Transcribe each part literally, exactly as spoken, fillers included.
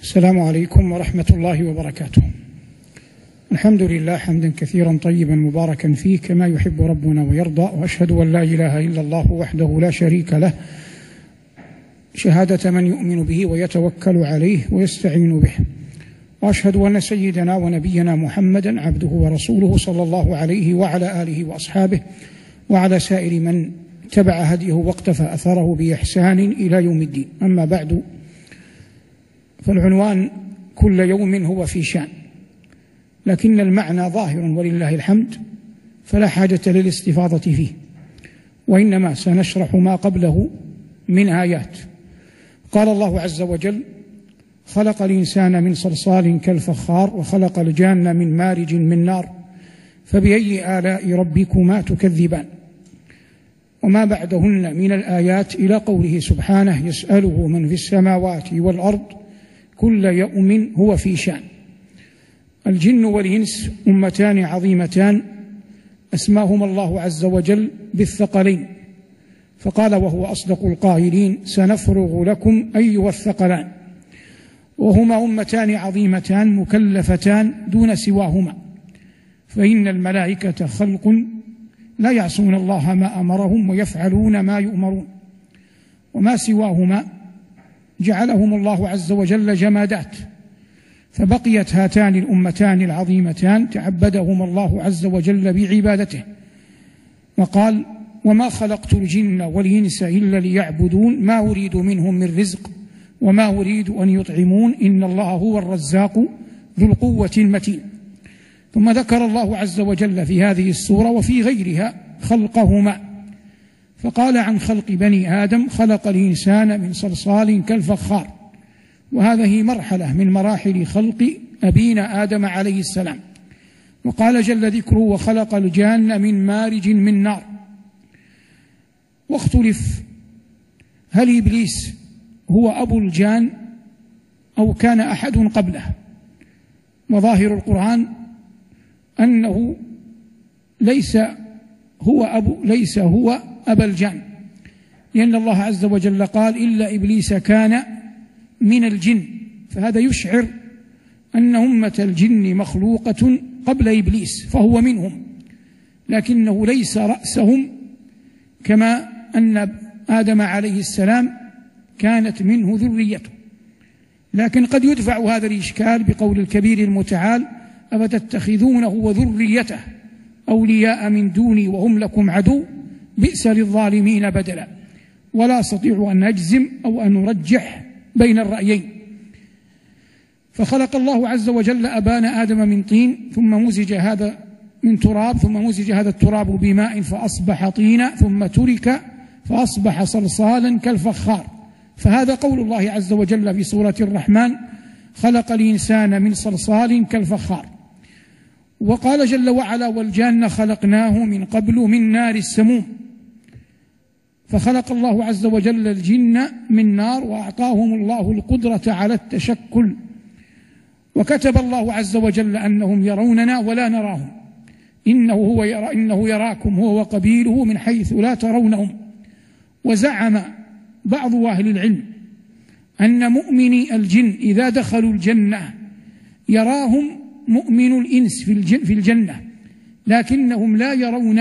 السلام عليكم ورحمة الله وبركاته. الحمد لله حمدا كثيرا طيبا مباركا فيه كما يحب ربنا ويرضى، وأشهد أن لا إله إلا الله وحده لا شريك له شهادة من يؤمن به ويتوكل عليه ويستعين به، وأشهد أن سيدنا ونبينا محمدا عبده ورسوله صلى الله عليه وعلى آله وأصحابه وعلى سائر من تبع هديه واقتفى أثره بإحسان إلى يوم الدين. أما بعد، فالعنوان كل يوم هو في شأن، لكن المعنى ظاهر ولله الحمد، فلا حاجة للاستفاضة فيه، وإنما سنشرح ما قبله من آيات. قال الله عز وجل: خلق الإنسان من صلصال كالفخار وخلق الجان من مارج من نار فبأي آلاء ربكما تكذبان. وما بعدهن من الآيات إلى قوله سبحانه: يسأله من في السماوات والأرض كل يوم هو في شأن. الجن والإنس أمتان عظيمتان أسماهما الله عز وجل بالثقلين، فقال وهو أصدق القائلين: سنفرغ لكم أيها الثقلان. وهما أمتان عظيمتان مكلفتان دون سواهما، فإن الملائكة خلق لا يعصون الله ما أمرهم ويفعلون ما يؤمرون، وما سواهما جعلهم الله عز وجل جمادات، فبقيت هاتان الأمتان العظيمتان تعبدهم الله عز وجل بعبادته، وقال: وما خلقت الجن والإنس إلا ليعبدون ما أريد منهم من رزق وما أريد أن يطعمون إن الله هو الرزاق ذو القوة المتين. ثم ذكر الله عز وجل في هذه السورة وفي غيرها خلقهما، فقال عن خلق بني آدم: خلق الإنسان من صلصال كالفخار، وهذه مرحلة من مراحل خلق أبينا آدم عليه السلام. وقال جل ذكره: وخلق الجان من مارج من نار. واختلف هل إبليس هو أبو الجان أو كان أحد قبله، وظاهر القرآن أنه ليس هو أبو ليس هو أبا الجان، لأن الله عز وجل قال: إلا إبليس كان من الجن، فهذا يشعر أن أمة الجن مخلوقة قبل إبليس فهو منهم، لكنه ليس رأسهم، كما أن آدم عليه السلام كانت منه ذريته. لكن قد يدفع هذا الإشكال بقول الكبير المتعال: أفتتخذونه وذريته أولياء من دوني وهم لكم عدو بئس للظالمين بدلا. ولا أستطيع أن أجزم أو أن أرجح بين الرأيين. فخلق الله عز وجل أبانا آدم من طين، ثم مزج هذا من تراب، ثم مزج هذا التراب بماء فأصبح طينا، ثم ترك فأصبح صلصالا كالفخار. فهذا قول الله عز وجل في سورة الرحمن: خلق الإنسان من صلصال كالفخار. وقال جل وعلا: والجان خلقناه من قبل من نار السموم. فخلق الله عز وجل الجن من نار، وأعطاهم الله القدرة على التشكل، وكتب الله عز وجل أنهم يروننا ولا نراهم، إنه هو يرى إنه يراكم هو وقبيله من حيث لا ترونهم. وزعم بعض أهل العلم أن مؤمني الجن إذا دخلوا الجنة يراهم مؤمن الإنس في الجنة، لكنهم لا يرون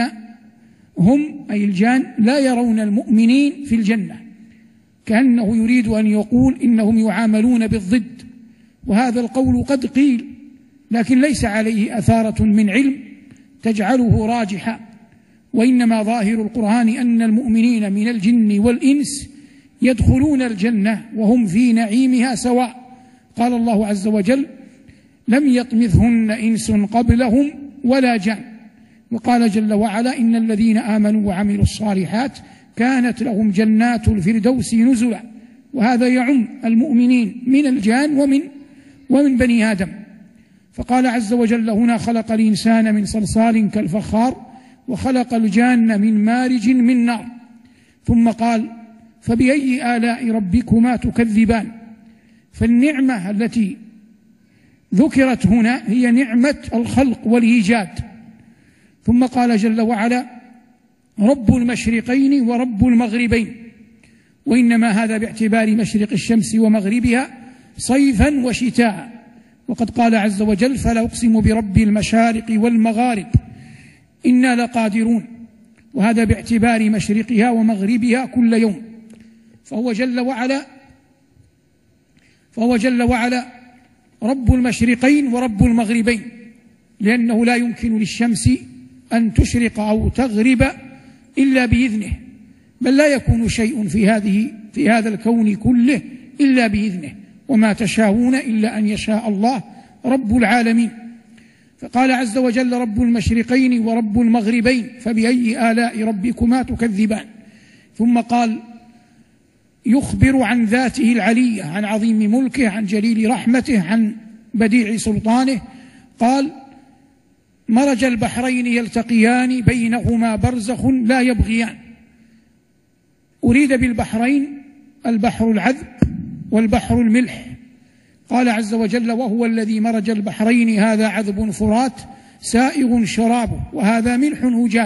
هم أي الجان لا يرون المؤمنين في الجنة، كأنه يريد أن يقول إنهم يعاملون بالضد. وهذا القول قد قيل، لكن ليس عليه أثارة من علم تجعله راجحا، وإنما ظاهر القرآن أن المؤمنين من الجن والإنس يدخلون الجنة وهم في نعيمها سواء. قال الله عز وجل: لم يطمثهن إنس قبلهم ولا جان. وقال جل وعلا: إن الذين آمنوا وعملوا الصالحات كانت لهم جنات الفردوس نزلا. وهذا يعم المؤمنين من الجان ومن ومن بني آدم. فقال عز وجل هنا: خلق الإنسان من صلصال كالفخار وخلق الجان من مارج من نار. ثم قال: فبأي آلاء ربكما تكذبان. فالنعمة التي ذكرت هنا هي نعمة الخلق والإيجاد. ثم قال جل وعلا: رب المشرقين ورب المغربين. وإنما هذا باعتبار مشرق الشمس ومغربها، صيفا وشتاء. وقد قال عز وجل: فلا أقسم برب المشارق والمغارب إنا لقادرون، وهذا باعتبار مشرقها ومغربها كل يوم. فهو جل وعلا فهو جل وعلا رب المشرقين ورب المغربين، لأنه لا يمكن للشمس أن تشرق أو تغرب إلا بإذنه، بل لا يكون شيء في هذه في هذا الكون كله إلا بإذنه، وما تشاءون إلا أن يشاء الله رب العالمين. فقال عز وجل: رب المشرقين ورب المغربين فبأي آلاء ربكما تكذبان. ثم قال يخبر عن ذاته العلية، عن عظيم ملكه، عن جليل رحمته، عن بديع سلطانه. قال: مرج البحرين يلتقيان بينهما برزخ لا يبغيان. أريد بالبحرين البحر العذب والبحر الملح. قال عز وجل: وهو الذي مرج البحرين هذا عذب فرات سائغ شرابه وهذا ملح أجاج.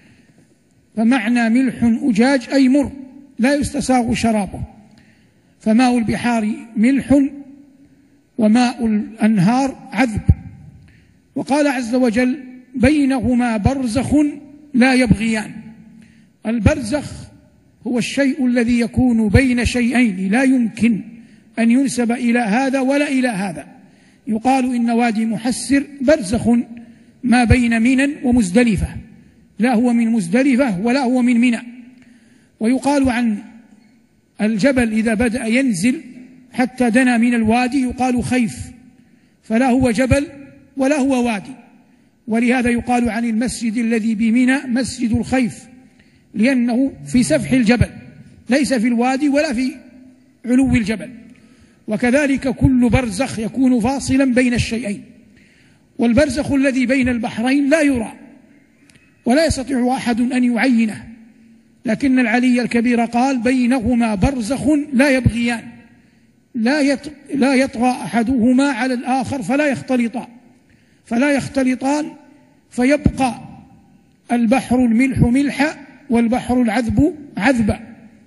فمعنى ملح أجاج أي مر لا يستساغ شرابه، فماء البحار ملح وماء الأنهار عذب. وقال عز وجل: بينهما برزخ لا يبغيان. البرزخ هو الشيء الذي يكون بين شيئين لا يمكن أن ينسب إلى هذا ولا إلى هذا. يقال إن وادي محسر برزخ ما بين منى ومزدلفة، لا هو من مزدلفة ولا هو من منى. ويقال عن الجبل إذا بدأ ينزل حتى دنا من الوادي يقال خيف، فلا هو جبل ولا هو وادي. ولهذا يقال عن المسجد الذي بمنى مسجد الخيف، لأنه في سفح الجبل ليس في الوادي ولا في علو الجبل. وكذلك كل برزخ يكون فاصلا بين الشيئين. والبرزخ الذي بين البحرين لا يرى ولا يستطيع أحد أن يعينه، لكن العلي الكبير قال: بينهما برزخ لا يبغيان، لا لا يطغى أحدهما على الآخر فلا يختلطان فلا يختلطان فيبقى البحر الملح ملحا والبحر العذب عذبا.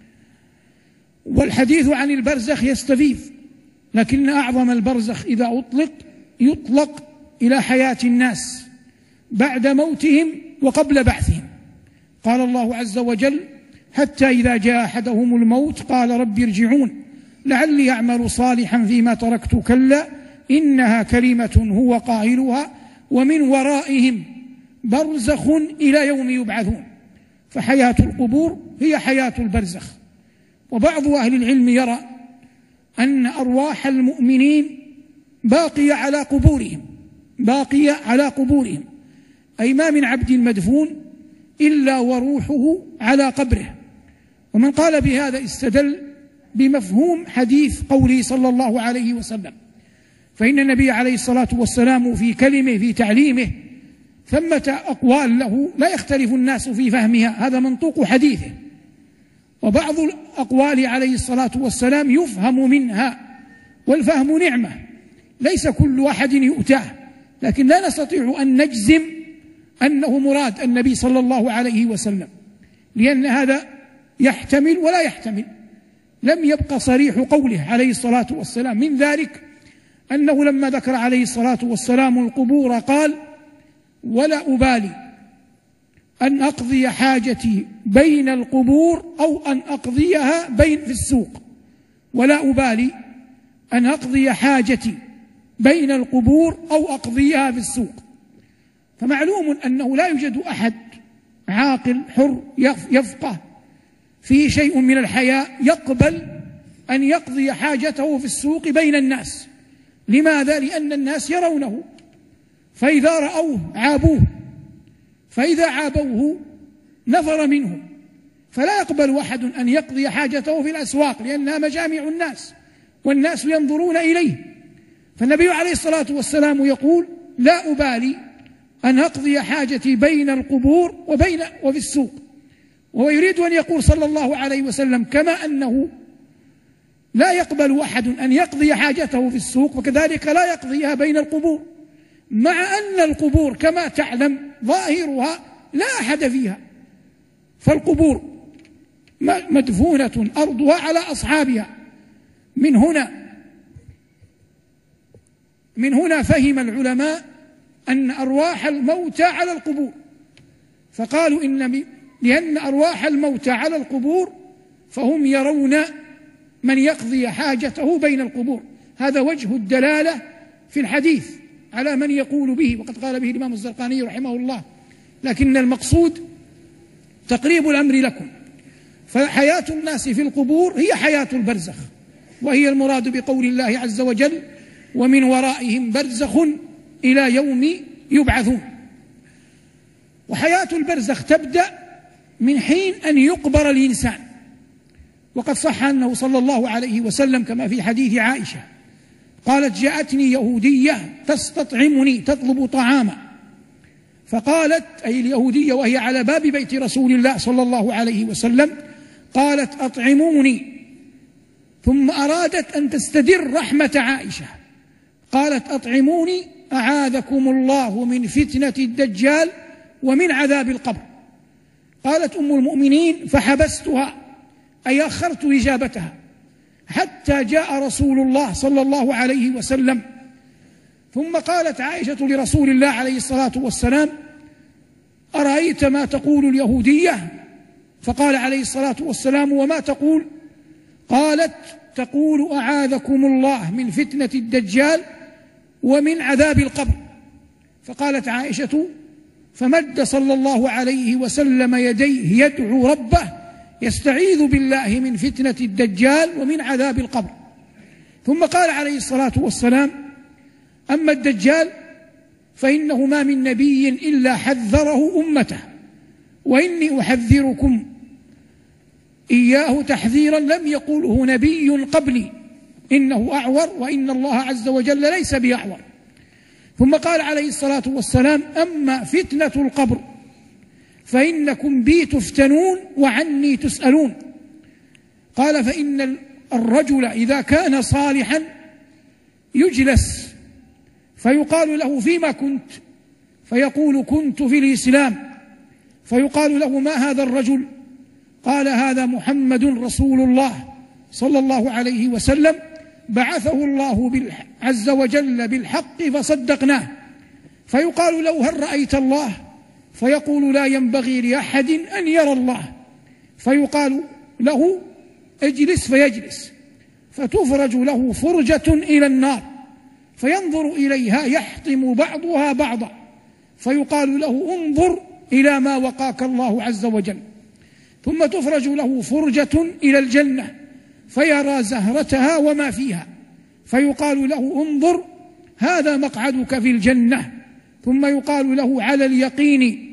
والحديث عن البرزخ يستفيض، لكن أعظم البرزخ إذا أطلق يطلق إلى حياة الناس بعد موتهم وقبل بعثهم. قال الله عز وجل: حتى إذا جاء أحدهم الموت قال رب ارجعون لعلي أعمل صالحا فيما تركت كلا إنها كلمة هو قائلها ومن ورائهم برزخ إلى يوم يبعثون. فحياة القبور هي حياة البرزخ. وبعض أهل العلم يرى أن أرواح المؤمنين باقية على قبورهم باقية على قبورهم أي ما من عبد مدفون إلا وروحه على قبره. ومن قال بهذا استدل بمفهوم حديث قوله صلى الله عليه وسلم، فإن النبي عليه الصلاة والسلام في كلمه في تعليمه ثمة أقوال له لا يختلف الناس في فهمها، هذا منطوق حديثه. وبعض الأقوال عليه الصلاة والسلام يفهم منها، والفهم نعمة ليس كل أحد يؤتاه، لكن لا نستطيع أن نجزم أنه مراد النبي صلى الله عليه وسلم، لأن هذا يحتمل ولا يحتمل، لم يبق صريح قوله عليه الصلاة والسلام. من ذلك أنه لما ذكر عليه الصلاة والسلام القبور قال: ولا أبالي أن أقضي حاجتي بين القبور أو أن أقضيها بين في السوق، ولا أبالي أن أقضي حاجتي بين القبور أو أقضيها في السوق. فمعلوم أنه لا يوجد أحد عاقل حر يفقه فيه شيء من الحياء يقبل أن يقضي حاجته في السوق بين الناس. لماذا؟ لأن الناس يرونه، فإذا رأوه عابوه، فإذا عابوه نفر منهم، فلا يقبل أحد أن يقضي حاجته في الأسواق لأنها مجامع الناس والناس ينظرون إليه. فالنبي عليه الصلاة والسلام يقول: لا أبالي أن أقضي حاجتي بين القبور وبين وفي السوق. وهو يريد أن يقول صلى الله عليه وسلم كما أنه لا يقبل أحد أن يقضي حاجته في السوق، وكذلك لا يقضيها بين القبور، مع أن القبور كما تعلم ظاهرها لا أحد فيها، فالقبور مدفونة أرضها على أصحابها. من هنا من هنا فهم العلماء أن أرواح الموتى على القبور، فقالوا إن لأن أرواح الموتى على القبور فهم يرون من يقضي حاجته بين القبور. هذا وجه الدلالة في الحديث على من يقول به، وقد قال به الإمام الزرقاني رحمه الله، لكن المقصود تقريب الأمر لكم. فحياة الناس في القبور هي حياة البرزخ، وهي المراد بقول الله عز وجل: ومن ورائهم برزخ إلى يوم يبعثون. وحياة البرزخ تبدأ من حين أن يقبر الإنسان، وقد صح أنه صلى الله عليه وسلم كما في حديث عائشة قالت: جاءتني يهودية تستطعمني تطلب طعاما، فقالت، أي اليهودية وهي على باب بيت رسول الله صلى الله عليه وسلم، قالت: أطعموني، ثم أرادت أن تستدر رحمة عائشة، قالت: أطعموني أعاذكم الله من فتنة الدجال ومن عذاب القبر. قالت أم المؤمنين: فحبستها، أي أخرت إجابتها حتى جاء رسول الله صلى الله عليه وسلم. ثم قالت عائشة لرسول الله عليه الصلاة والسلام: أرأيت ما تقول اليهودية؟ فقال عليه الصلاة والسلام: وما تقول؟ قالت: تقول أعاذكم الله من فتنة الدجال ومن عذاب القبر. فقالت عائشة: فمد صلى الله عليه وسلم يديه يدعو ربه يستعيذ بالله من فتنة الدجال ومن عذاب القبر. ثم قال عليه الصلاة والسلام: أما الدجال فإنه ما من نبي إلا حذره أمته، وإني أحذركم إياه تحذيرا لم يقوله نبي قبلي، إنه أعور وإن الله عز وجل ليس بأعور. ثم قال عليه الصلاة والسلام: أما فتنة القبر فإنكم بي تفتنون وعني تسألون. قال: فإن الرجل إذا كان صالحا يجلس فيقال له: فيما كنت؟ فيقول: كنت في الإسلام. فيقال له: ما هذا الرجل؟ قال: هذا محمد رسول الله صلى الله عليه وسلم، بعثه الله عز وجل بالحق فصدقناه. فيقال له: هل رأيت الله؟ فيقول: لا ينبغي لأحد أن يرى الله. فيقال له: اجلس، فيجلس، فتفرج له فرجة إلى النار فينظر إليها يحطم بعضها بعضا، فيقال له: انظر إلى ما وقاك الله عز وجل. ثم تفرج له فرجة إلى الجنة فيرى زهرتها وما فيها، فيقال له: انظر هذا مقعدك في الجنة. ثم يقال له: على اليقين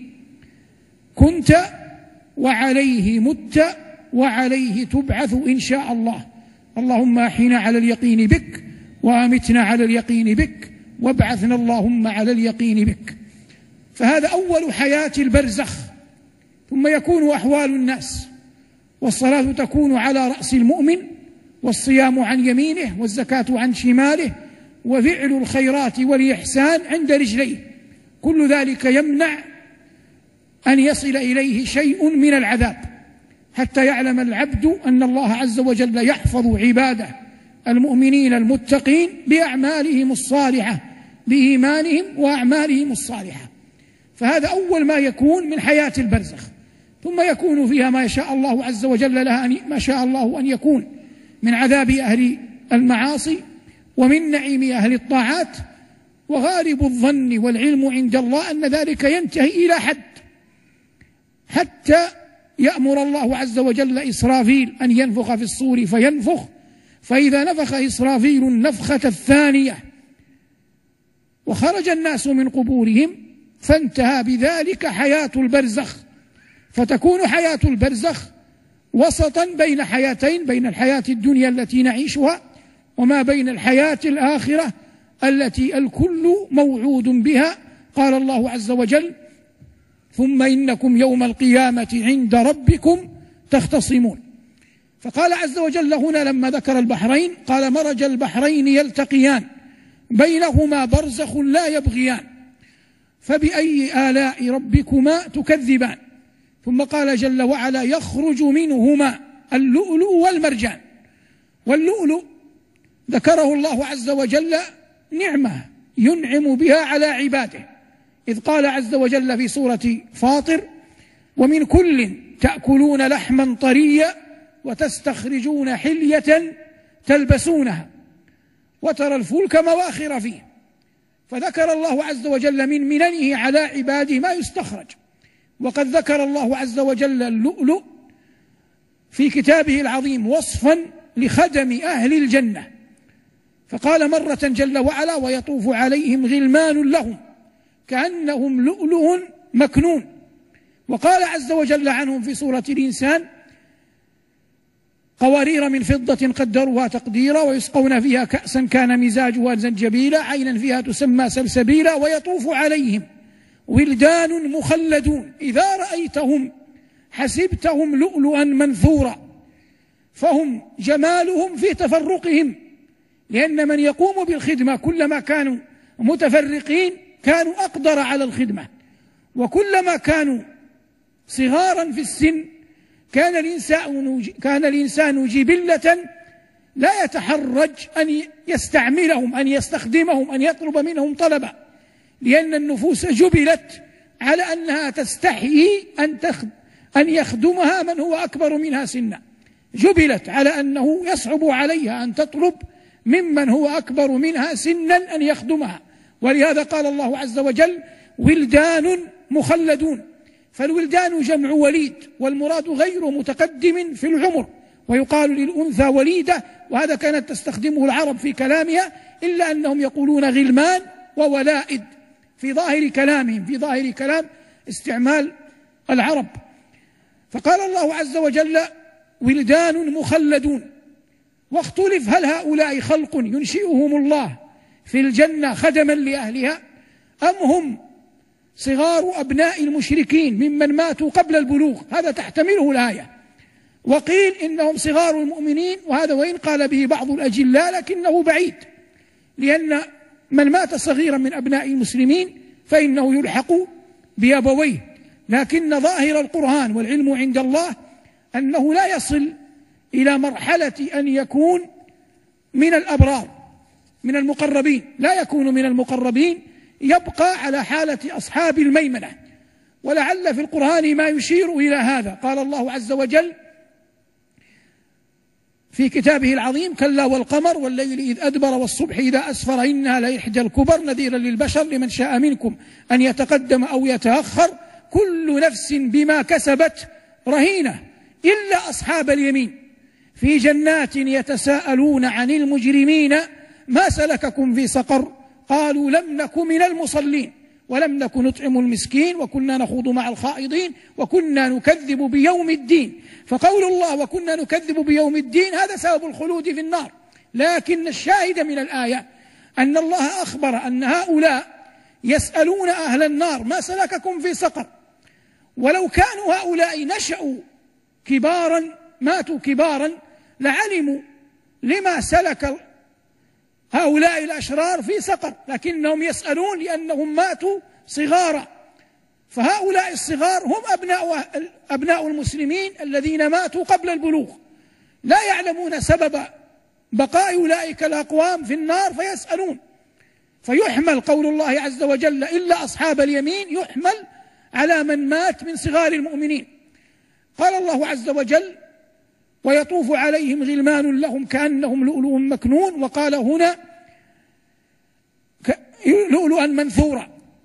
كنت وعليه مت وعليه تبعث إن شاء الله، اللهم أحينا على اليقين بك وأمتنا على اليقين بك وابعثنا اللهم على اليقين بك. فهذا أول حياة البرزخ. ثم يكون أحوال الناس، والصلاة تكون على رأس المؤمن، والصيام عن يمينه، والزكاة عن شماله، وفعل الخيرات والإحسان عند رجليه. كل ذلك يمنع أن يصل إليه شيء من العذاب، حتى يعلم العبد أن الله عز وجل يحفظ عباده المؤمنين المتقين بأعمالهم الصالحة، بإيمانهم وأعمالهم الصالحة. فهذا أول ما يكون من حياة البرزخ. ثم يكون فيها ما شاء الله عز وجل لها أن ما شاء الله أن يكون من عذاب أهل المعاصي ومن نعيم أهل الطاعات. وغالب الظن والعلم عند الله أن ذلك ينتهي إلى حد، حتى يأمر الله عز وجل إسرافيل أن ينفخ في الصور فينفخ، فإذا نفخ إسرافيل النفخة الثانية وخرج الناس من قبورهم فانتهى بذلك حياة البرزخ. فتكون حياة البرزخ وسطا بين حياتين، بين الحياة الدنيا التي نعيشها وما بين الحياة الآخرة التي الكل موعود بها. قال الله عز وجل: ثم إنكم يوم القيامة عند ربكم تختصمون. فقال عز وجل هنا لما ذكر البحرين قال: مرج البحرين يلتقيان بينهما برزخ لا يبغيان فبأي آلاء ربكما تكذبان. ثم قال جل وعلا: يخرج منهما اللؤلؤ والمرجان. واللؤلؤ ذكره الله عز وجل نعمة ينعم بها على عباده، إذ قال عز وجل في سورة فاطر: ومن كل تأكلون لحما طريا وتستخرجون حلية تلبسونها وترى الفلك مواخر فيه. فذكر الله عز وجل من مننه على عباده ما يستخرج. وقد ذكر الله عز وجل اللؤلؤ في كتابه العظيم وصفا لخدم أهل الجنة، فقال مرة جل وعلا: ويطوف عليهم غلمان لهم كأنهم لؤلؤ مكنون. وقال عز وجل عنهم في سورة الإنسان: قوارير من فضة قدروها تقديرا ويسقون فيها كأسا كان مزاجها زنجبيلا عينا فيها تسمى سلسبيلا ويطوف عليهم ولدان مخلدون إذا رأيتهم حسبتهم لؤلؤا منثورا. فهم جمالهم في تفرقهم، لأن من يقوم بالخدمة كلما كانوا متفرقين كانوا أقدر على الخدمة، وكلما كانوا صغارا في السن كان الإنسان كان الإنسان جبلة لا يتحرج أن يستعملهم، أن يستخدمهم، أن يطلب منهم طلبا، لأن النفوس جبلت على أنها تستحيي أن أن يخدمها من هو أكبر منها سنا، جبلت على أنه يصعب عليها أن تطلب ممن هو أكبر منها سنا أن يخدمها. ولهذا قال الله عز وجل: ولدان مخلدون. فالولدان جمع وليد، والمراد غير متقدم في العمر، ويقال للأنثى وليدة، وهذا كانت تستخدمه العرب في كلامها، إلا أنهم يقولون غلمان وولائد في ظاهر كلامهم، في ظاهر كلام استعمال العرب. فقال الله عز وجل: ولدان مخلدون. واختلف هل هؤلاء خلق ينشئهم الله في الجنة خدما لأهلها، أم هم صغار أبناء المشركين ممن ماتوا قبل البلوغ، هذا تحتمله الآية. وقيل إنهم صغار المؤمنين، وهذا وإن قال به بعض الأجلاء لكنه بعيد، لأن من مات صغيرا من أبناء المسلمين فإنه يلحق بأبويه، لكن ظاهر القرآن والعلم عند الله أنه لا يصل إلى مرحلة أن يكون من الأبرار من المقربين، لا يكون من المقربين، يبقى على حالة أصحاب الميمنة. ولعل في القرآن ما يشير إلى هذا. قال الله عز وجل في كتابه العظيم: كلا والقمر والليل إذ أدبر والصبح إذا أسفر إنها لإحدى الكبر نذيرا للبشر لمن شاء منكم أن يتقدم أو يتأخر كل نفس بما كسبت رهينة إلا أصحاب اليمين في جنات يتساءلون عن المجرمين ما سلككم في سقر قالوا لم نك من المصلين ولم نك نطعم المسكين وكنا نخوض مع الخائضين وكنا نكذب بيوم الدين. فقول الله وكنا نكذب بيوم الدين هذا سبب الخلود في النار، لكن الشاهد من الآية أن الله أخبر أن هؤلاء يسألون أهل النار ما سلككم في سقر، ولو كانوا هؤلاء نشأوا كبارا ماتوا كبارا لعلموا لما سلك هؤلاء الأشرار في سقر، لكنهم يسألون لأنهم ماتوا صغارا. فهؤلاء الصغار هم أبناء, أبناء المسلمين الذين ماتوا قبل البلوغ، لا يعلمون سبب بقاء أولئك الأقوام في النار فيسألون. فيحمل قول الله عز وجل إلا أصحاب اليمين يحمل على من مات من صغار المؤمنين. قال الله عز وجل ويطوف عليهم غلمان لهم كأنهم لؤلؤ مكنون، وقال هنا لؤلؤا منثورا.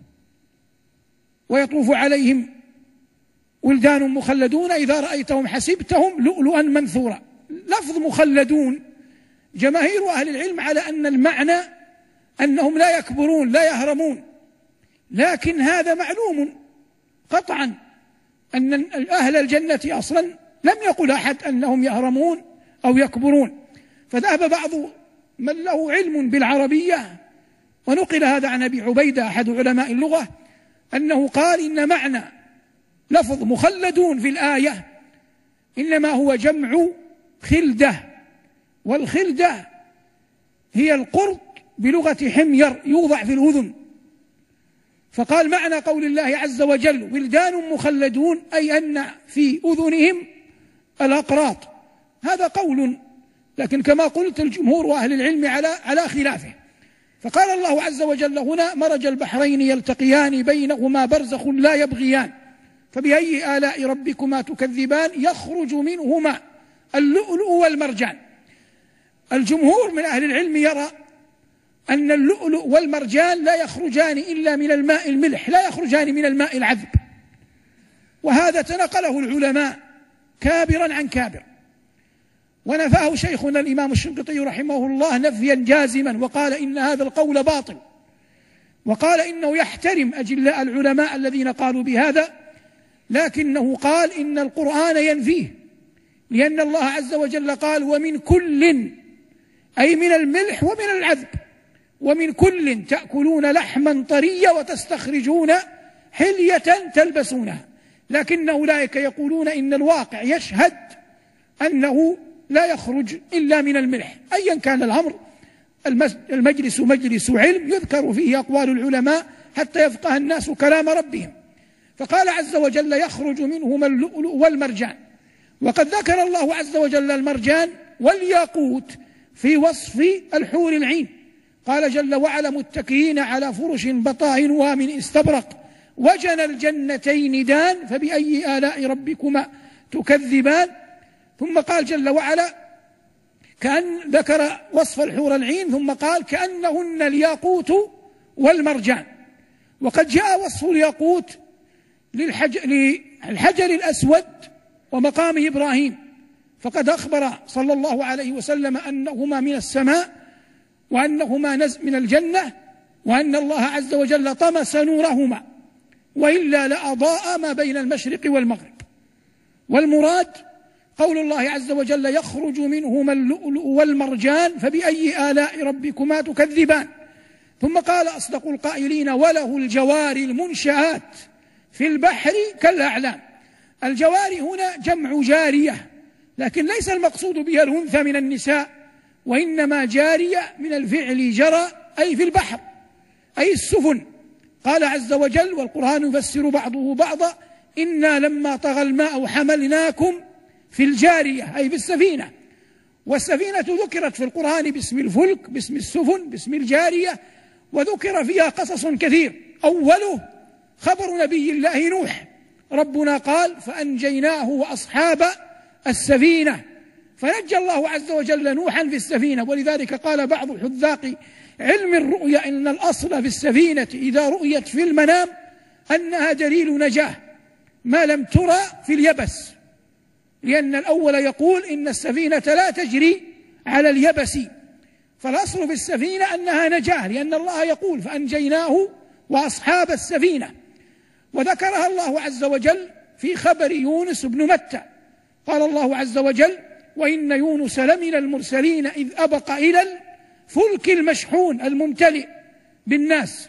ويطوف عليهم ولدان مخلدون إذا رأيتهم حسبتهم لؤلؤا منثورا. لفظ مخلدون جماهير أهل العلم على أن المعنى أنهم لا يكبرون لا يهرمون، لكن هذا معلوم قطعا أن أهل الجنة أصلا لم يقل أحد أنهم يهرمون أو يكبرون. فذهب بعض من له علم بالعربية ونقل هذا عن أبي عبيدة أحد علماء اللغة أنه قال إن معنى لفظ مخلدون في الآية إنما هو جمع خلدة، والخلدة هي القرط بلغة حمير يوضع في الأذن. فقال معنى قول الله عز وجل ولدان مخلدون أي أن في أذنهم الأقراط. هذا قول، لكن كما قلت الجمهور وأهل العلم على على خلافه، فقال الله عز وجل هنا: مرج البحرين يلتقيان بينهما برزخ لا يبغيان فبأي آلاء ربكما تكذبان يخرج منهما اللؤلؤ والمرجان. الجمهور من أهل العلم يرى أن اللؤلؤ والمرجان لا يخرجان إلا من الماء الملح، لا يخرجان من الماء العذب، وهذا تنقله العلماء كابرا عن كابر، ونفاه شيخنا الإمام الشنقيطي رحمه الله نفيا جازما، وقال إن هذا القول باطل، وقال إنه يحترم أجلاء العلماء الذين قالوا بهذا، لكنه قال إن القرآن ينفيه، لأن الله عز وجل قال: ومن كل، أي من الملح ومن العذب، ومن كل تأكلون لحما طريا وتستخرجون حلية تلبسونها. لكن أولئك يقولون إن الواقع يشهد أنه لا يخرج إلا من الملح. أيا كان الأمر، المجلس مجلس علم يذكر فيه أقوال العلماء حتى يفقه الناس كلام ربهم. فقال عز وجل: يخرج منهما اللؤلؤ والمرجان. وقد ذكر الله عز وجل المرجان والياقوت في وصف الحور العين، قال جل وعلا: متكئين على فرش بطائنها من استبرق وجنى الجنتين دان فبأي آلاء ربكما تكذبان. ثم قال جل وعلا كأن ذكر وصف الحور العين، ثم قال: كأنهن الياقوت والمرجان. وقد جاء وصف الياقوت للحجر الأسود ومقام إبراهيم، فقد أخبر صلى الله عليه وسلم أنهما من السماء، وأنهما نزل من الجنة، وأن الله عز وجل طمس نورهما، وإلا لأضاء ما بين المشرق والمغرب. والمراد قول الله عز وجل: يخرج منهما اللؤلؤ والمرجان فبأي آلاء ربكما تكذبان. ثم قال أصدق القائلين: وله الجوار المنشآت في البحر كالأعلام. الجوار هنا جمع جارية، لكن ليس المقصود بها الأنثى من النساء، وإنما جارية من الفعل جرى، أي في البحر، أي السفن. قال عز وجل، والقرآن يفسر بعضه بعضا: إنا لما طغى الماء حملناكم في الجارية، أي في السفينة. والسفينة ذكرت في القرآن باسم الفلك، باسم السفن، باسم الجارية، وذكر فيها قصص كثير. أوله خبر نبي الله نوح، ربنا قال: فأنجيناه وأصحاب السفينة، فنجى الله عز وجل نوحا في السفينة. ولذلك قال بعض حذاق علم الرؤيا إن الأصل في السفينة إذا رؤيت في المنام أنها دليل نجاة ما لم ترى في اليبس، لأن الأول يقول إن السفينة لا تجري على اليبس، فالأصل في السفينة أنها نجاة، لأن الله يقول: فأنجيناه وأصحاب السفينة. وذكرها الله عز وجل في خبر يونس بن متى، قال الله عز وجل: وإن يونس لمن المرسلين إذ أبق إلى الفلك المشحون الممتلئ بالناس.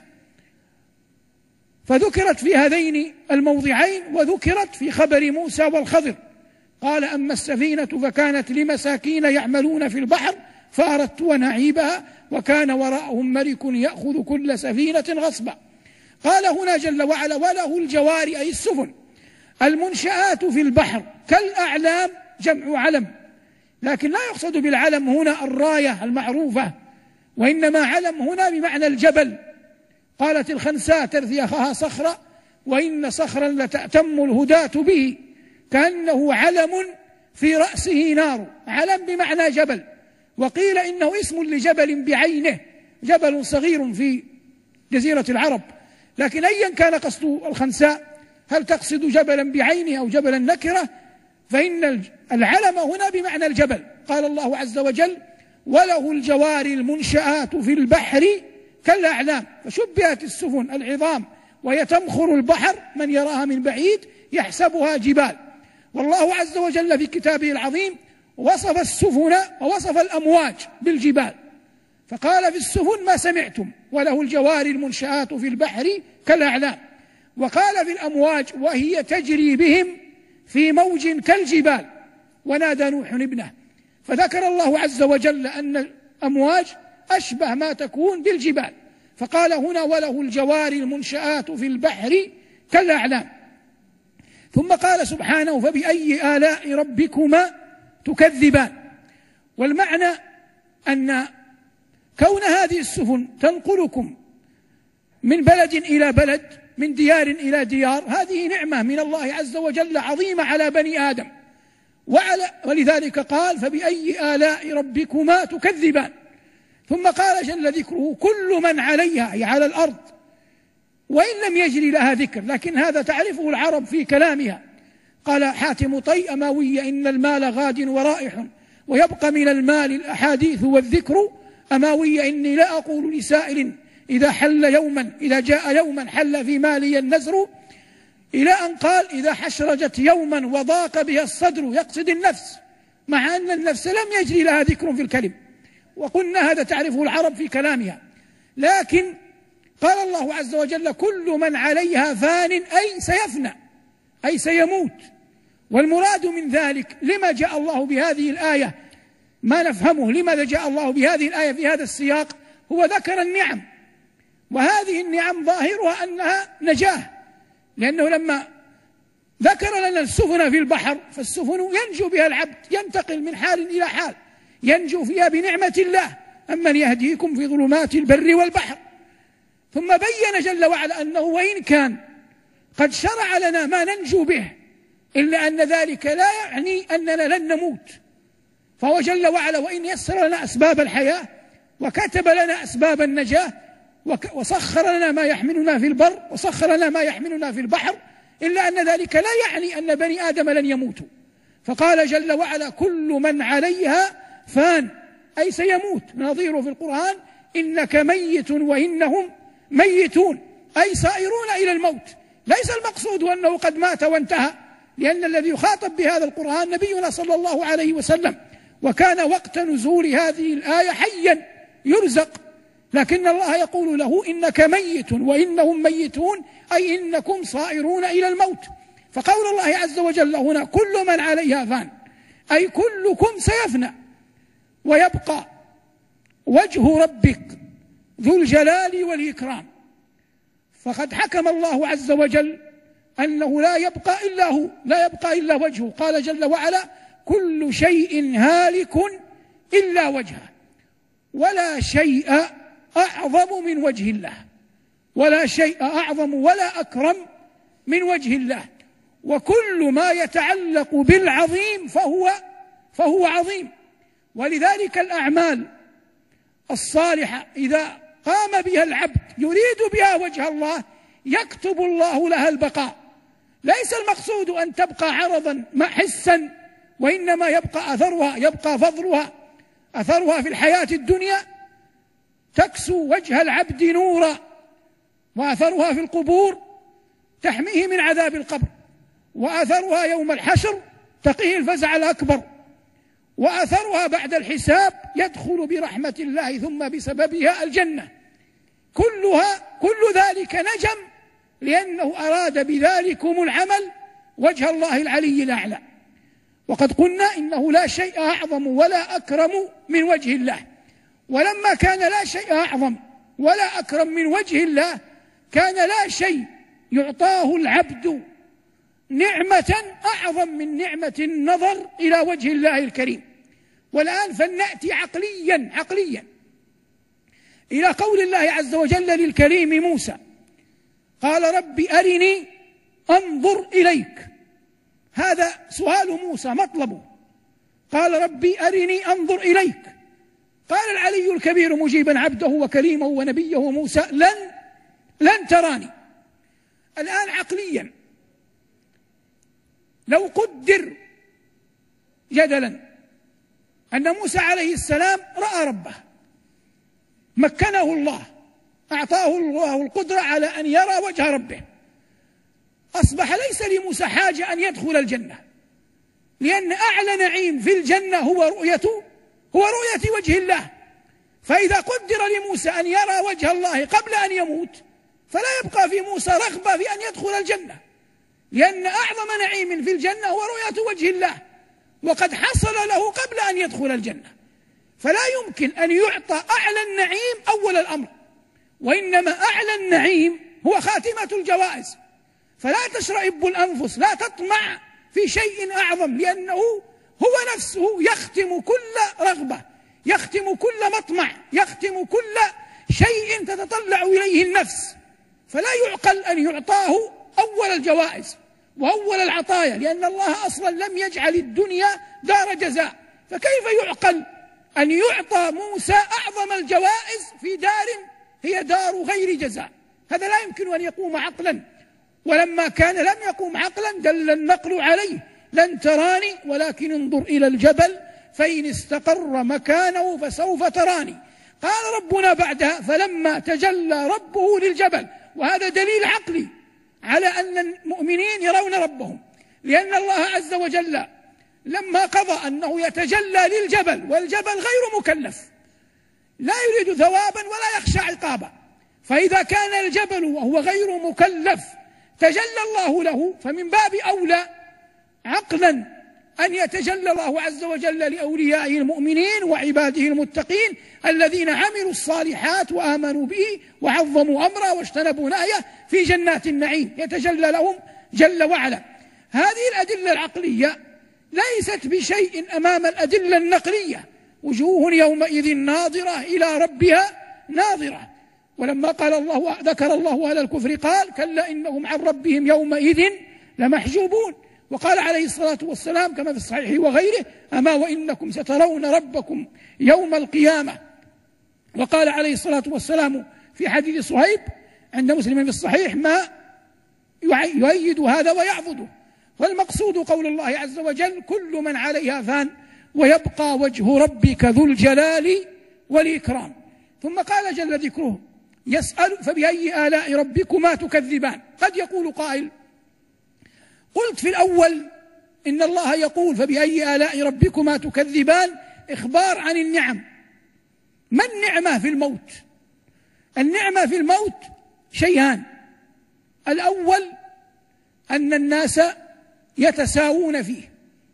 فذكرت في هذين الموضعين، وذكرت في خبر موسى والخضر، قال: أما السفينة فكانت لمساكين يعملون في البحر فأردت أن أعيبها وكان وراءهم ملك يأخذ كل سفينة غصبا. قال هنا جل وعلا: وله الجوار، أي السفن، المنشآت في البحر كالأعلام، جمع علم، لكن لا يقصد بالعلم هنا الراية المعروفة، وإنما علم هنا بمعنى الجبل. قالت الخنساء ترثي أخاها صخرة: وإن صخرا لتأتم الهداة به كأنه علم في رأسه نار. علم بمعنى جبل، وقيل إنه اسم لجبل بعينه، جبل صغير في جزيرة العرب. لكن أيا كان قصد الخنساء، هل تقصد جبلا بعينه أو جبلا نكرة، فإن العلم هنا بمعنى الجبل. قال الله عز وجل: وله الجوار المنشآت في البحر كالأعلام، فشبهت السفن العظام وهي تمخر البحر، من يراها من بعيد يحسبها جبال. والله عز وجل في كتابه العظيم وصف السفن ووصف الأمواج بالجبال، فقال في السفن ما سمعتم: وله الجوار المنشآت في البحر كالأعلام. وقال في الأمواج: وهي تجري بهم في موج كالجبال. ونادى نوح ابنه، فذكر الله عز وجل أن الأمواج أشبه ما تكون بالجبال، فقال هنا: وله الجوار المنشآت في البحر كالأعلام. ثم قال سبحانه: فبأي آلاء ربكما تكذبان. والمعنى أن كون هذه السفن تنقلكم من بلد إلى بلد، من ديار إلى ديار، هذه نعمة من الله عز وجل عظيمة على بني آدم، وعلى ولذلك قال فبأي آلاء ربكما تكذبان. ثم قال جل ذكره كل من عليها، أي على الأرض، وإن لم يجري لها ذكر، لكن هذا تعرفه العرب في كلامها. قال حاتم طي أماوي إن المال غاد ورائح، ويبقى من المال الأحاديث والذكر، أماوي إني لا أقول لسائل إذا حل يوما إذا جاء يوما حل في مالي النزر، إلى أن قال إذا حشرجت يوما وضاق بها الصدر، يقصد النفس، مع أن النفس لم يجري لها ذكر في الكلم، وقلنا هذا تعرفه العرب في كلامها. لكن قال الله عز وجل كل من عليها فان، أي سيفنى، أي سيموت. والمراد من ذلك لما جاء الله بهذه الآية ما نفهمه، لماذا جاء الله بهذه الآية في هذا السياق؟ هو ذكر النعم، وهذه النعم ظاهرها أنها نجاة، لأنه لما ذكر لنا السفن في البحر، فالسفن ينجو بها العبد، ينتقل من حال إلى حال، ينجو فيها بنعمة الله، أمن يهديكم في ظلمات البر والبحر. ثم بين جل وعلا أنه وإن كان قد شرع لنا ما ننجو به، إلا أن ذلك لا يعني أننا لن نموت، فهو جل وعلا وإن يسر لنا أسباب الحياة وكتب لنا أسباب النجاة وسخر لنا ما يحملنا في البر وسخر لنا ما يحملنا في البحر، إلا أن ذلك لا يعني أن بني آدم لن يموتوا. فقال جل وعلا كل من عليها فان، أي سيموت. نظيره في القرآن إنك ميت وإنهم ميتون، أي سائرون إلى الموت. ليس المقصود أنه قد مات وانتهى، لأن الذي يخاطب بهذا القرآن نبينا صلى الله عليه وسلم، وكان وقت نزول هذه الآية حيا يرزق، لكن الله يقول له إنك ميت وإنهم ميتون، أي إنكم صائرون إلى الموت. فقول الله عز وجل هنا كل من عليها فان، أي كلكم سيفنى، ويبقى وجه ربك ذو الجلال والإكرام. فقد حكم الله عز وجل أنه لا يبقى إلا هو، لا يبقى إلا وجهه. قال جل وعلا كل شيء هالك إلا وجهه، ولا شيء أعظم من وجه الله، ولا شيء أعظم ولا أكرم من وجه الله. وكل ما يتعلق بالعظيم فهو فهو عظيم. ولذلك الأعمال الصالحة إذا قام بها العبد يريد بها وجه الله يكتب الله لها البقاء. ليس المقصود أن تبقى عرضا حسا، وإنما يبقى أثرها، يبقى فضلها، أثرها في الحياة الدنيا تكسو وجه العبد نورا، وأثرها في القبور تحميه من عذاب القبر، وأثرها يوم الحشر تقيه الفزع الأكبر، وأثرها بعد الحساب يدخل برحمة الله ثم بسببها الجنة. كلها كل ذلك نجم لأنه أراد بذلكم العمل وجه الله العلي الأعلى. وقد قلنا إنه لا شيء أعظم ولا أكرم من وجه الله، ولما كان لا شيء أعظم ولا أكرم من وجه الله كان لا شيء يعطاه العبد نعمة أعظم من نعمة النظر إلى وجه الله الكريم. والآن فلنأتي عقليا عقليا إلى قول الله عز وجل للكريم موسى قال رب أرني أنظر إليك. هذا سؤال موسى مطلبه، قال ربي أرني أنظر إليك. قال العلي الكبير مجيبا عبده وكريمه ونبيه موسى لن لن تراني. الآن عقليا لو قدر جدلا أن موسى عليه السلام رأى ربه، مكنه الله، أعطاه الله القدرة على أن يرى وجه ربه، أصبح ليس لموسى حاجة أن يدخل الجنة، لأن أعلى نعيم في الجنة هو رؤية هو رؤية وجه الله. فإذا قدر لموسى أن يرى وجه الله قبل أن يموت فلا يبقى في موسى رغبة في أن يدخل الجنة، لأن أعظم نعيم في الجنة هو رؤية وجه الله، وقد حصل له قبل أن يدخل الجنة. فلا يمكن أن يعطى أعلى النعيم أول الأمر، وإنما أعلى النعيم هو خاتمة الجوائز. فلا تشرئب الأنفس، لا تطمع في شيء أعظم، لأنه هو نفسه يختم كل رغبة، يختم كل مطمع، يختم كل شيء تتطلع إليه النفس، فلا يعقل أن يعطاه أول الجوائز وأول العطايا، لأن الله أصلا لم يجعل الدنيا دار جزاء، فكيف يعقل أن يعطى موسى أعظم الجوائز في دار هي دار غير جزاء؟ هذا لا يمكن أن يقوم عقلا، ولما كان لم يقوم عقلا دل النقل عليه: لن تراني ولكن انظر إلى الجبل فإن استقر مكانه فسوف تراني. قال ربنا بعدها: فلما تجلى ربه للجبل، وهذا دليل عقلي على أن المؤمنين يرون ربهم، لأن الله عز وجل لما قضى أنه يتجلى للجبل، والجبل غير مكلف لا يريد ثوابا ولا يخشى عقابا، فإذا كان الجبل وهو غير مكلف تجلى الله له، فمن باب أولى عقلا أن يتجلى الله عز وجل لأوليائه المؤمنين وعباده المتقين الذين عملوا الصالحات وآمنوا به وعظموا أمره واجتنبوا نهيه في جنات النعيم، يتجلى لهم جل وعلا. هذه الأدلة العقلية ليست بشيء أمام الأدلة النقلية: وجوه يومئذ ناظرة إلى ربها ناظرة. ولما قال الله ذكر الله أهل الكفر قال: كلا إنهم عن ربهم يومئذ لمحجوبون. وقال عليه الصلاة والسلام كما في الصحيح وغيره: أما وإنكم سترون ربكم يوم القيامة. وقال عليه الصلاة والسلام في حديث صهيب عند مسلم في الصحيح ما يؤيد هذا ويعضده. والمقصود قول الله عز وجل: كل من عليها فان ويبقى وجه ربك ذو الجلال والإكرام. ثم قال جل ذكره: يسأل فبأي آلاء ربكما تكذبان. قد يقول قائل: قلت في الأول إن الله يقول فبأي آلاء ربكما تكذبان إخبار عن النعم. ما النعمة في الموت؟ النعمة في الموت شيئان: الأول أن الناس يتساوون فيه،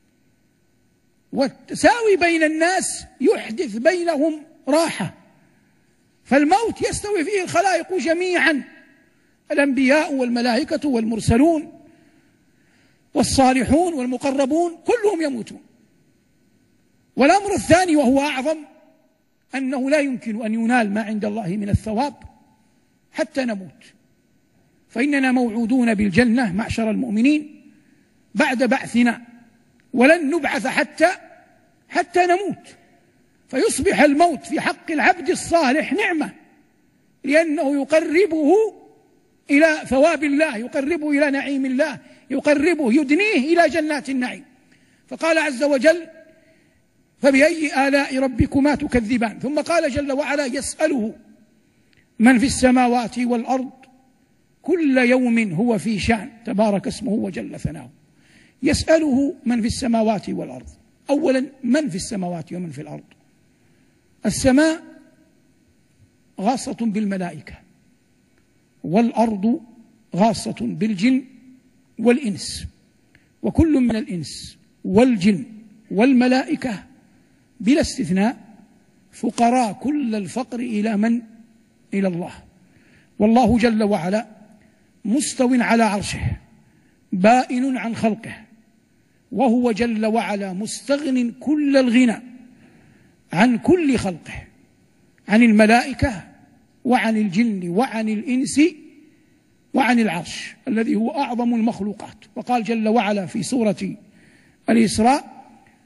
والتساوي بين الناس يحدث بينهم راحة، فالموت يستوي فيه الخلائق جميعا، الأنبياء والملائكة والمرسلون والصالحون والمقربون كلهم يموتون. والأمر الثاني وهو أعظم أنه لا يمكن أن ينال ما عند الله من الثواب حتى نموت، فإننا موعودون بالجنة معشر المؤمنين بعد بعثنا، ولن نبعث حتى حتى نموت، فيصبح الموت في حق العبد الصالح نعمة، لأنه يقربه إلى ثواب الله، يقربه إلى نعيم الله، يقربه يدنيه إلى جنات النعيم. فقال عز وجل: فبأي آلاء ربكما تكذبان. ثم قال جل وعلا: يسأله من في السماوات والأرض كل يوم هو في شأن تبارك اسمه وجل ثناؤه. يسأله من في السماوات والأرض. أولا، من في السماوات ومن في الأرض؟ السماء غاصة بالملائكة، والأرض غاصة بالجن والإنس، وكل من الإنس والجن والملائكة بلا استثناء فقراء كل الفقر إلى من؟ إلى الله. والله جل وعلا مستو على عرشه بائن عن خلقه، وهو جل وعلا مستغن كل الغنى عن كل خلقه، عن الملائكة وعن الجن وعن الإنس وعن العرش الذي هو أعظم المخلوقات. وقال جل وعلا في سورة الإسراء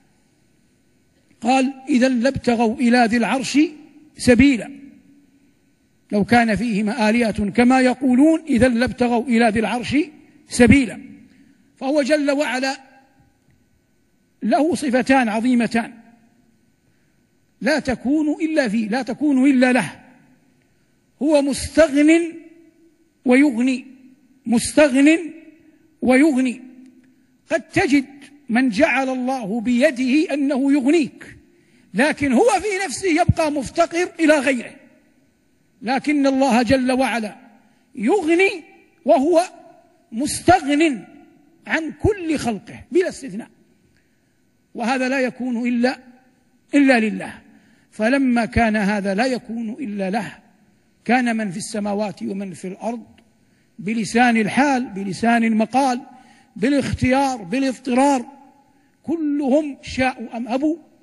قال: إذا لابتغوا إلى ذي العرش سبيلا لو كان فيهما آلهة كما يقولون إذا لابتغوا إلى ذي العرش سبيلا. فهو جل وعلا له صفتان عظيمتان لا تكون إلا فيه، لا تكون إلا له. هو مستغن ويغني، مستغن ويغني. قد تجد من جعل الله بيده أنه يغنيك، لكن هو في نفسه يبقى مفتقر إلى غيره، لكن الله جل وعلا يغني وهو مستغن عن كل خلقه بلا استثناء، وهذا لا يكون إلا إلا لله. فلما كان هذا لا يكون إلا له، كان من في السماوات ومن في الأرض بلسان الحال، بلسان المقال، بالاختيار، بالاضطرار، كلهم شاءوا أم أبوا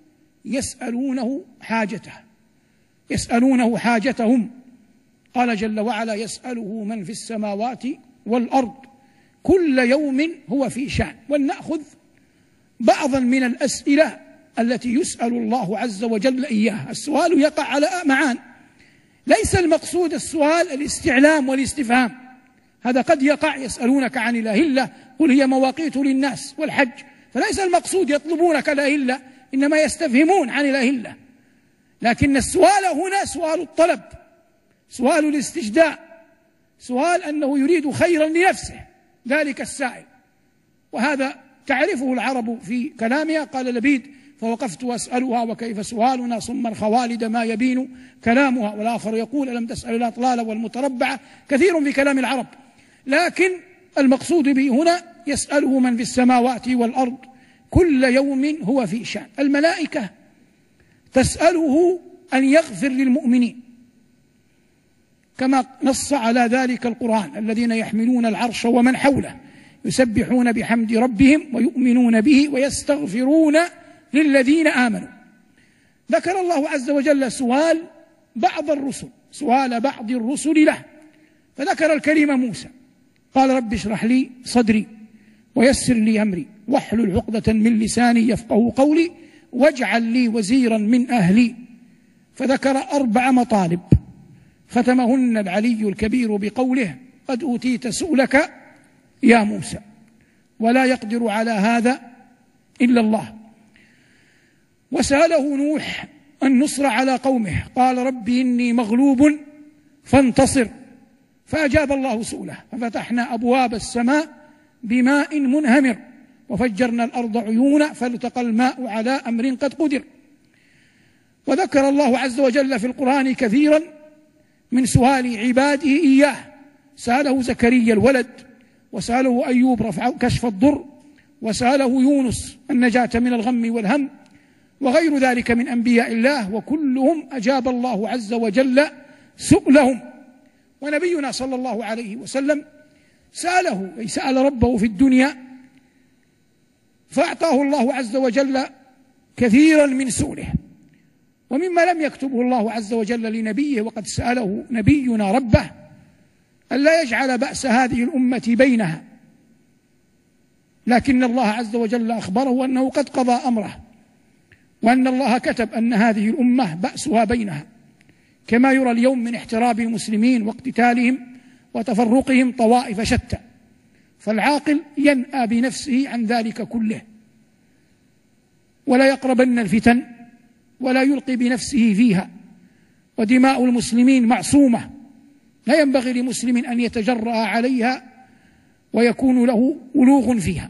يسألونه حاجته يسألونه حاجتهم. قال جل وعلا: يسأله من في السماوات والأرض كل يوم هو في شأن. ولنأخذ بعضا من الأسئلة التي يسأل الله عز وجل إياها. السؤال يقع على معان، ليس المقصود السؤال الاستعلام والاستفهام، هذا قد يقع. يسألونك عن الأهلة قل هي مواقيت للناس والحج، فليس المقصود يطلبونك الأهلة، إنما يستفهمون عن الأهلة. لكن السؤال هنا سؤال الطلب، سؤال الاستجداء، سؤال أنه يريد خيرا لنفسه ذلك السائل. وهذا تعرفه العرب في كلامها. قال لبيد: فوقفت أسألها وكيف سؤالنا ثم الخوالد ما يبين كلامها. والآخر يقول: ألم تسأل الأطلال والمتربعة. كثير في كلام العرب، لكن المقصود به هنا يسأله من في السماوات والأرض كل يوم هو في شأن. الملائكة تسأله أن يغفر للمؤمنين، كما نص على ذلك القرآن: الذين يحملون العرش ومن حوله يسبحون بحمد ربهم ويؤمنون به ويستغفرون للذين آمنوا. ذكر الله عز وجل سؤال بعض الرسل سؤال بعض الرسل له، فذكر الكريم موسى، قال: رب اشرح لي صدري ويسر لي أمري واحلل عقدة من لساني يفقه قولي واجعل لي وزيرا من أهلي. فذكر أربع مطالب ختمهن العلي الكبير بقوله: قد أوتيت سؤلك يا موسى. ولا يقدر على هذا إلا الله. وسأله نوح النصر على قومه، قال: رب إني مغلوب فانتصر. فأجاب الله سؤله، ففتحنا أبواب السماء بماء منهمر وفجرنا الأرض عيونا فالتقى الماء على أمر قد قدر. وذكر الله عز وجل في القرآن كثيرا من سؤال عباده إياه. سأله زكريا الولد، وسأله أيوب رفع كشف الضر، وسأله يونس النجاة من الغم والهم، وغير ذلك من أنبياء الله، وكلهم أجاب الله عز وجل سؤلهم. ونبينا صلى الله عليه وسلم سأله أي سأل ربه في الدنيا، فأعطاه الله عز وجل كثيرا من سؤله. ومما لم يكتبه الله عز وجل لنبيه وقد سأله نبينا ربه ألا يجعل بأس هذه الأمة بينها، لكن الله عز وجل أخبره أنه قد قضى أمره، وأن الله كتب أن هذه الأمة بأسها بينها، كما يرى اليوم من احتراب المسلمين واقتتالهم وتفرقهم طوائف شتى. فالعاقل ينأى بنفسه عن ذلك كله، ولا يقربن الفتن ولا يلقي بنفسه فيها. ودماء المسلمين معصومة، لا ينبغي لمسلم أن يتجرأ عليها ويكون له ولوغ فيها.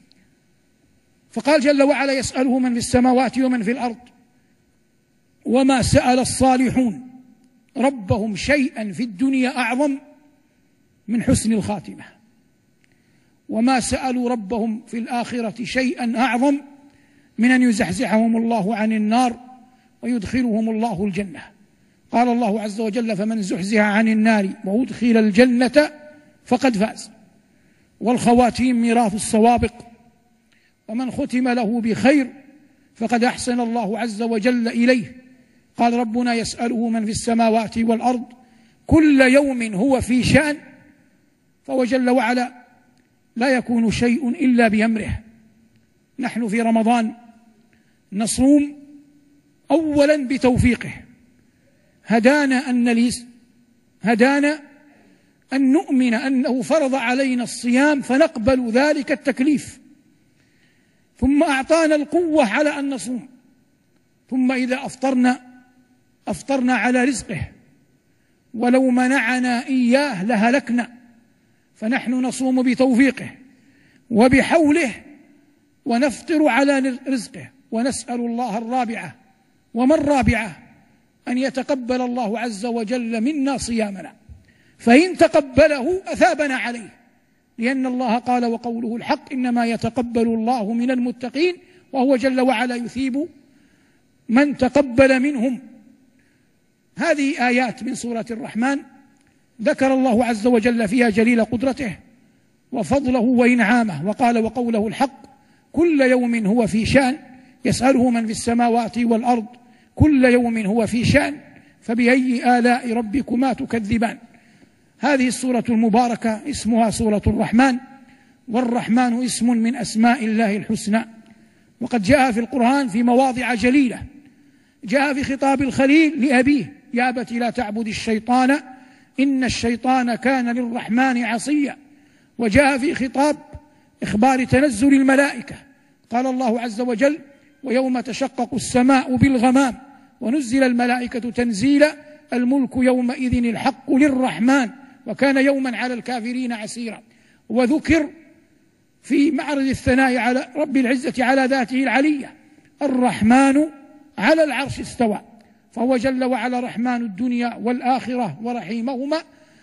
فقال جل وعلا: يسأله من في السماوات ومن في الأرض. وما سأل الصالحون ربهم شيئا في الدنيا أعظم من حسن الخاتمة، وما سألوا ربهم في الآخرة شيئا أعظم من أن يزحزحهم الله عن النار ويدخلهم الله الجنة. قال الله عز وجل: فمن زحزح عن النار وأدخل الجنة فقد فاز. والخواتيم ميراث السوابق، ومن ختم له بخير فقد أحسن الله عز وجل إليه. قال ربنا: يسأله من في السماوات والأرض كل يوم هو في شأن. فهو جل وعلا لا يكون شيء إلا بأمره. نحن في رمضان نصوم أولا بتوفيقه، هدانا أن ليس هدانا أن نؤمن أنه فرض علينا الصيام فنقبل ذلك التكليف، ثم أعطانا القوة على أن نصوم، ثم إذا أفطرنا أفطرنا على رزقه، ولو منعنا إياه لهلكنا. فنحن نصوم بتوفيقه وبحوله ونفطر على رزقه، ونسأل الله الرابعة. وما الرابعة؟ أن يتقبل الله عز وجل منا صيامنا، فإن تقبله أثابنا عليه، لأن الله قال: وقوله الحق إنما يتقبل الله من المتقين، وهو جل وعلا يثيب من تقبل منهم. هذه آيات من سورة الرحمن ذكر الله عز وجل فيها جليل قدرته وفضله وإنعامه، وقال: وقوله الحق كل يوم هو في شأن. يسأله من في السماوات والأرض كل يوم هو في شأن فبأي آلاء ربكما تكذبان. هذه السورة المباركة اسمها سورة الرحمن، والرحمن اسم من أسماء الله الحسنى، وقد جاء في القرآن في مواضع جليلة. جاء في خطاب الخليل لأبيه: يا أبت لا تعبد الشيطان إن الشيطان كان للرحمن عصيا. وجاء في خطاب إخبار تنزل الملائكة، قال الله عز وجل: ويوم تشقق السماء بالغمام ونزل الملائكة تنزيلا الملك يومئذ الحق للرحمن وكان يوما على الكافرين عسيرا. وذكر في معرض الثناء على رب العزة على ذاته العلية: الرحمن على العرش استوى. فهو جل وعلا رحمن الدنيا والآخرة ورحيمهما.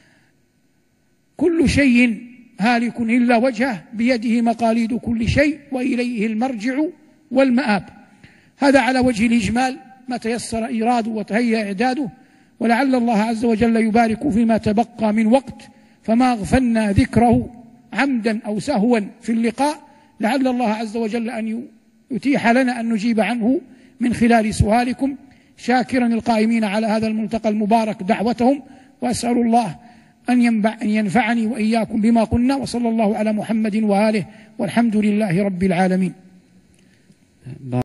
كل شيء هالك إلا وجهه، بيده مقاليد كل شيء وإليه المرجع والمآب. هذا على وجه الإجمال ما تيسر إيراده وتهيأ إعداده، ولعل الله عز وجل يبارك فيما تبقى من وقت، فما أغفلنا ذكره عمدا أو سهوا في اللقاء، لعل الله عز وجل أن يتيح لنا أن نجيب عنه من خلال سؤالكم، شاكرا القائمين على هذا الملتقى المبارك دعوتهم، وأسأل الله أن ينفعني وإياكم بما قلنا. وصلى الله على محمد وآله، والحمد لله رب العالمين.